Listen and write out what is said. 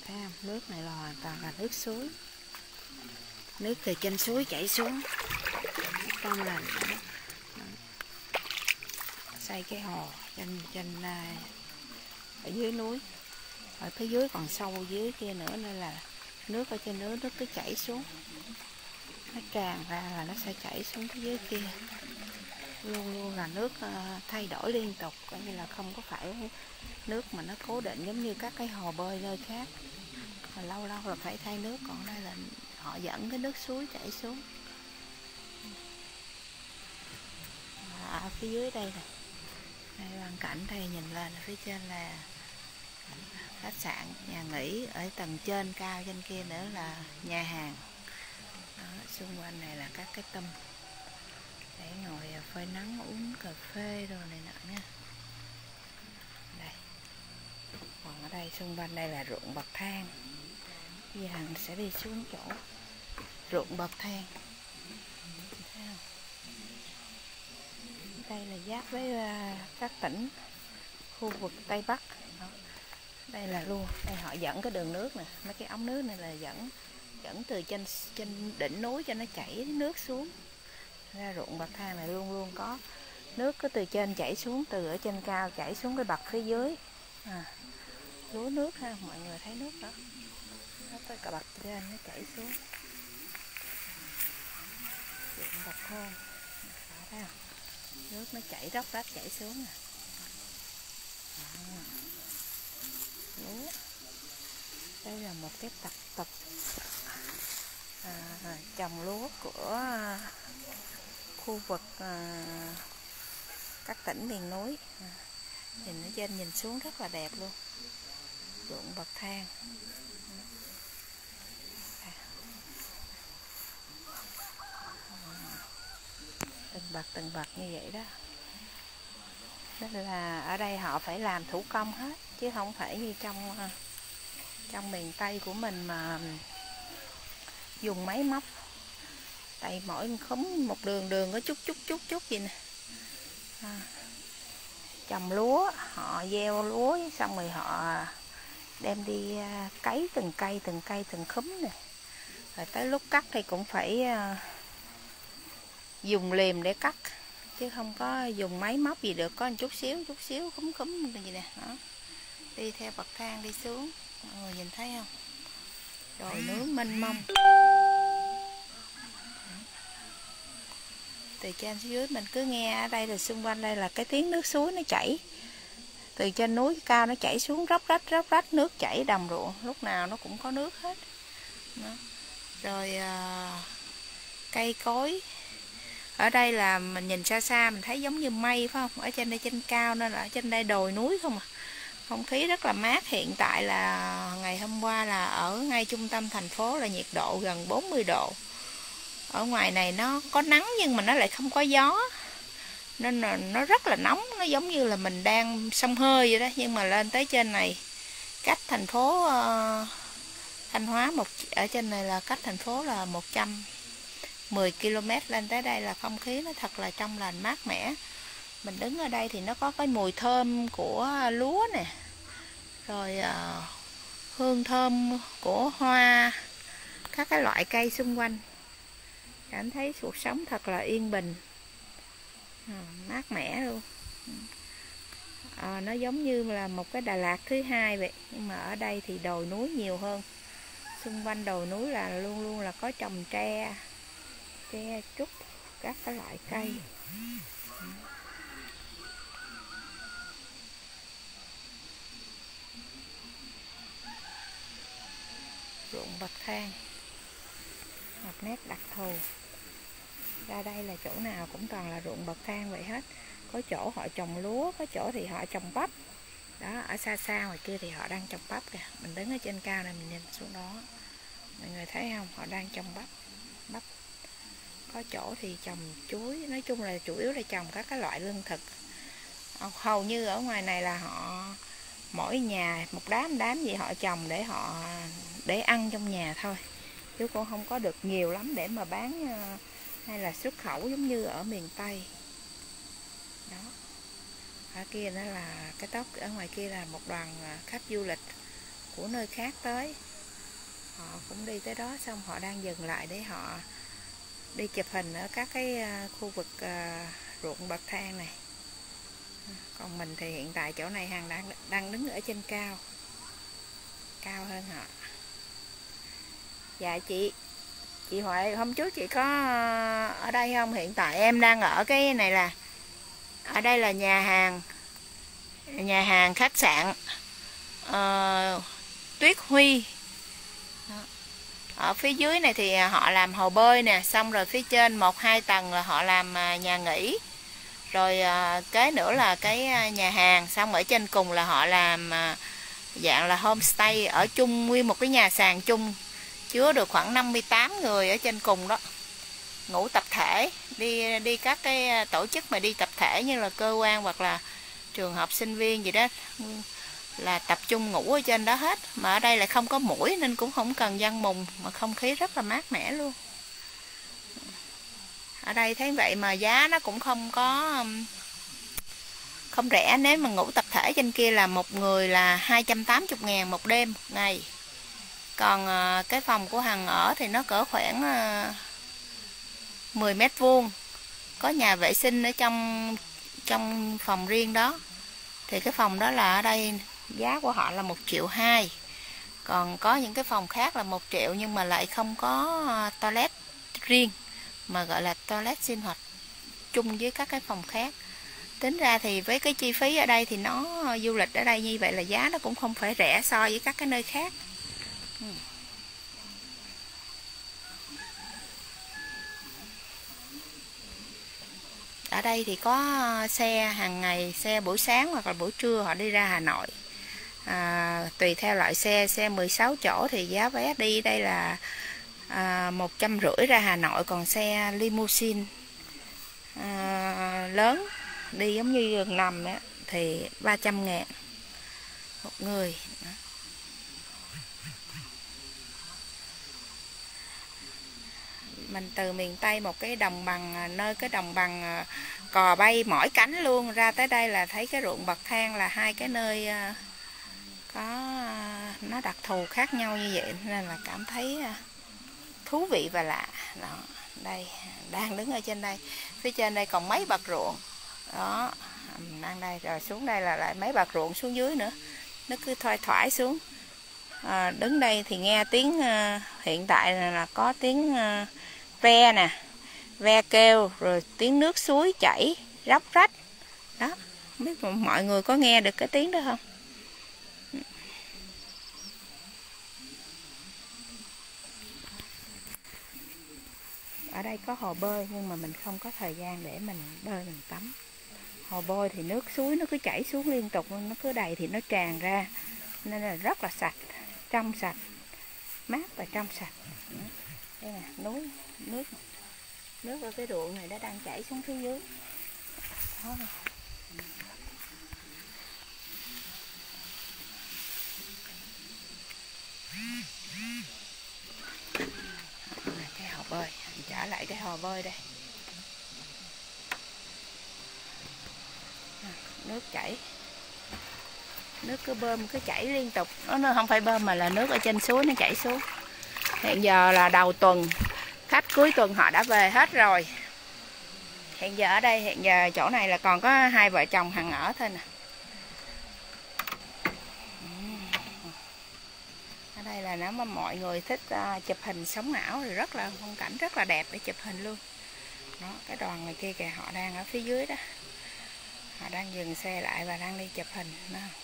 Thấy không? Nước này là hoàn toàn là nước suối, nước từ trên suối chảy xuống. Trong là xây cái hồ trên ở dưới núi, ở phía dưới còn sâu dưới kia nữa, nên là nước ở trên nước cứ chảy xuống, nó tràn ra là nó sẽ chảy xuống phía dưới kia. Luôn luôn là nước thay đổi liên tục, coi như là không có phải nước mà nó cố định giống như các cái hồ bơi nơi khác, mà lâu lâu là phải thay nước. Còn đây là họ dẫn cái nước suối chảy xuống. Ở phía dưới đây nè, đây quang cảnh đây nhìn lên phía trên là khách sạn, nhà nghỉ, ở tầng trên cao trên kia nữa là nhà hàng. Đó, xung quanh này là các cái tâm để ngồi phơi nắng uống cà phê rồi này nọ nha. Đây. Còn ở đây xung quanh đây là ruộng bậc thang. Bây giờ mình sẽ đi xuống chỗ ruộng bậc thang. Đây là giáp với các tỉnh khu vực Tây Bắc. Đó. Đây là luôn, đây họ dẫn cái đường nước nè, mấy cái ống nước này là dẫn từ trên đỉnh núi cho nó chảy nước xuống. Ra ruộng bậc thang này luôn luôn có nước cứ từ trên chảy xuống, từ ở trên cao chảy xuống cái bậc phía dưới. Lúa nước ha, mọi người thấy nước đó. Nó tới cả bậc trên nó chảy xuống. Ruộng bậc thang. Đó, thấy không? Nước nó chảy róc rách chảy xuống nè. Lúa. Đây là một cái tập trồng lúa của khu vực các tỉnh miền núi. Nhìn ở trên nhìn xuống rất là đẹp luôn. Ruộng bậc thang. Từng bậc như vậy đó. Tức là ở đây họ phải làm thủ công hết, chứ không phải như trong miền Tây của mình mà dùng máy móc. Tại mỗi khóm một đường có chút gì nè. Trồng lúa, họ gieo lúa xong rồi họ đem đi cấy từng cây từng khúm nè. Rồi tới lúc cắt thì cũng phải dùng liềm để cắt, chứ không có dùng máy móc gì được. Có một chút xíu khúm gì nè. Đó. Đi theo bậc thang đi xuống, mọi người nhìn thấy không? Đồi núi mênh mông. Từ trên xuống dưới mình cứ nghe ở đây là xung quanh đây là cái tiếng nước suối nó chảy. Từ trên núi cao nó chảy xuống róc rách, nước chảy đồng ruộng, lúc nào nó cũng có nước hết. Đó. Rồi cây cối. Ở đây là mình nhìn xa xa mình thấy giống như mây phải không? Ở trên đây trên cao nên là ở trên đây đồi núi không à. Không khí rất là mát. Hiện tại là ngày hôm qua là ở ngay trung tâm thành phố là nhiệt độ gần 40 độ. Ở ngoài này nó có nắng nhưng mà nó lại không có gió, nên là nó rất là nóng. Nó giống như là mình đang xông hơi vậy đó. Nhưng mà lên tới trên này, cách thành phố Thanh Hóa ở trên này là cách thành phố là 110 km. Lên tới đây là không khí nó thật là trong lành mát mẻ. Mình đứng ở đây thì nó có cái mùi thơm của lúa nè, rồi hương thơm của hoa, các cái loại cây xung quanh. Cảm thấy cuộc sống thật là yên bình, mát mẻ luôn. Nó giống như là một cái Đà Lạt thứ hai vậy. Nhưng mà ở đây thì đồi núi nhiều hơn. Xung quanh đồi núi là luôn luôn là có trồng tre trúc, các cái loại cây. Ruộng bậc thang, một nét đặc thù. Ra đây là chỗ nào cũng toàn là ruộng bậc thang vậy hết. Có chỗ họ trồng lúa, có chỗ thì họ trồng bắp. Đó, ở xa ngoài kia thì họ đang trồng bắp kìa. Mình đứng ở trên cao này mình nhìn xuống đó, mọi người thấy không? Họ đang trồng bắp. Có chỗ thì trồng chuối. Nói chung là chủ yếu là trồng các cái loại lương thực. Hầu như ở ngoài này là họ mỗi nhà một đám gì họ trồng để ăn trong nhà thôi, chứ cũng không có được nhiều lắm để mà bán hay là xuất khẩu giống như ở miền Tây. Đó. Ở kia đó là cái tóc, ở ngoài kia là một đoàn khách du lịch của nơi khác tới. Họ cũng đi tới đó xong họ đang dừng lại để họ đi chụp hình ở các cái khu vực ruộng bậc thang này. Còn mình thì hiện tại chỗ này Hằng đang đứng ở trên cao hơn họ. Dạ chị Huệ, hôm trước chị có ở đây không? Hiện tại em đang ở cái này là ở đây là nhà hàng khách sạn Tuyết Huy. Ở phía dưới này thì họ làm hồ bơi nè, xong rồi phía trên 1-2 tầng là họ làm nhà nghỉ. Rồi kế nữa là cái nhà hàng, xong ở trên cùng là họ làm dạng là homestay, ở chung nguyên một cái nhà sàn chung, chứa được khoảng 58 người ở trên cùng đó. Ngủ tập thể, đi các cái tổ chức mà đi tập thể như là cơ quan hoặc là trường học sinh viên gì đó là tập trung ngủ ở trên đó hết. Mà ở đây lại không có muỗi nên cũng không cần giăng mùng, mà không khí rất là mát mẻ luôn. Ở đây thấy vậy mà giá nó cũng không rẻ. Nếu mà ngủ tập thể trên kia là một người là 280.000 một đêm một ngày. Còn cái phòng của Hằng ở thì nó cỡ khoảng 10 mét vuông, có nhà vệ sinh ở trong phòng riêng đó. Thì cái phòng đó là ở đây giá của họ là 1,2 triệu. Còn có những cái phòng khác là 1 triệu nhưng mà lại không có toilet riêng, mà gọi là toilet sinh hoạt chung với các cái phòng khác. Tính ra thì với cái chi phí ở đây thì du lịch ở đây như vậy là giá nó cũng không phải rẻ so với các cái nơi khác. Ở đây thì có xe hàng ngày, xe buổi sáng hoặc là buổi trưa họ đi ra Hà Nội. Tùy theo loại xe 16 chỗ thì giá vé đi đây là 150 ra Hà Nội. Còn xe limousine lớn đi giống như giường nằm đó, thì 300.000 một người. Mình từ miền Tây, một cái đồng bằng, nơi cái đồng bằng cò bay mỏi cánh luôn, ra tới đây là thấy cái ruộng bậc thang, là hai cái nơi có nó đặc thù khác nhau như vậy nên là cảm thấy thú vị và lạ. Đó, đây đang đứng ở trên đây, phía trên đây còn mấy bậc ruộng đó, đang đây rồi xuống đây là lại mấy bậc ruộng xuống dưới nữa, nó cứ thoai thoải xuống. Đứng đây thì nghe tiếng hiện tại là có tiếng ve nè, ve kêu, rồi tiếng nước suối chảy róc rách đó. Không biết mọi người có nghe được cái tiếng đó không? Ở đây có hồ bơi nhưng mà mình không có thời gian để mình bơi, mình tắm. Hồ bơi thì nước suối nó cứ chảy xuống liên tục, nó cứ đầy thì nó tràn ra, nên là rất là sạch, trong sạch, mát và trong sạch. Đây nè, núi, nước ở cái ruộng này nó đang chảy xuống phía dưới đó. Cái hồ bơi, trả lại cái hồ bơi đây. Nước chảy, nước cứ bơm cứ chảy liên tục, nó không phải bơm mà là nước ở trên suối nó chảy xuống. Hiện giờ là đầu tuần, khách cuối tuần họ đã về hết rồi. Hiện giờ ở đây, hiện giờ chỗ này là còn có hai vợ chồng Hằng ở thôi nè. Ở đây là nếu mà mọi người thích chụp hình sống ảo thì rất là phong cảnh rất là đẹp để chụp hình luôn. Đó, cái đoàn người kia kìa, họ đang ở phía dưới đó. Họ đang dừng xe lại và đang đi chụp hình đó.